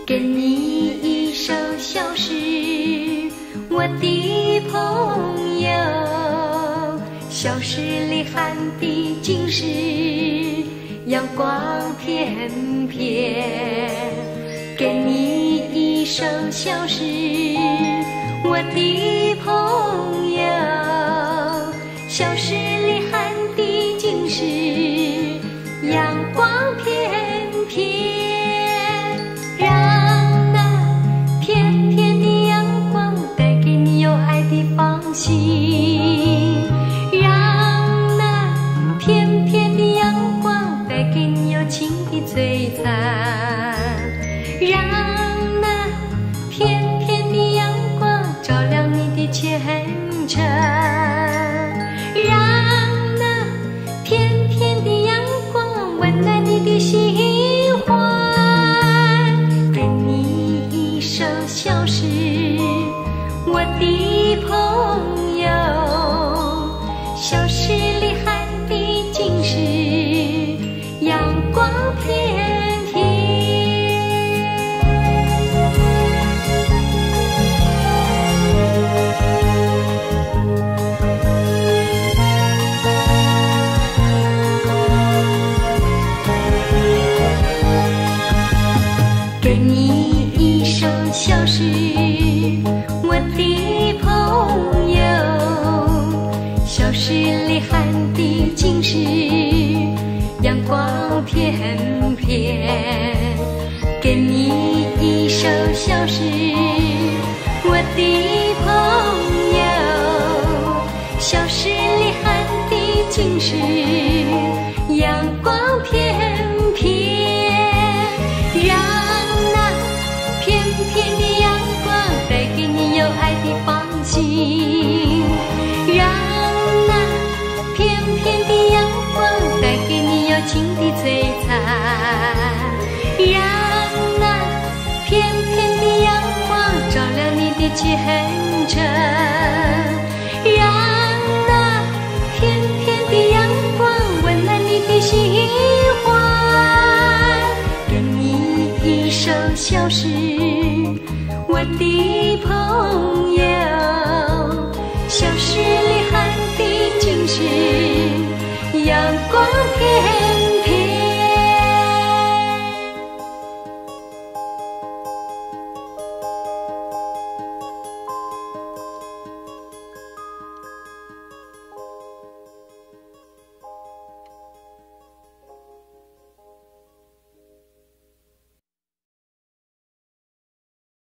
给你一首小诗，我的朋友。小诗里含的尽是阳光片片。给你一首小诗，我的朋友。小诗里含的尽是阳光片片。情的璀璨，让那片片的阳光照亮你的前程，让那片片的阳光温暖你的心怀。给你一首小诗，我的朋友。小诗里含的尽是阳光片片。给你一首小诗，我的朋友。小诗里含的尽是阳光片片。给你一首小诗，我的朋友。小诗里含的尽是阳光片片，让那片片的阳光带给你有爱的放心，让那片片的阳光带给你有情的璀璨，让那片片的阳光照亮你的前程。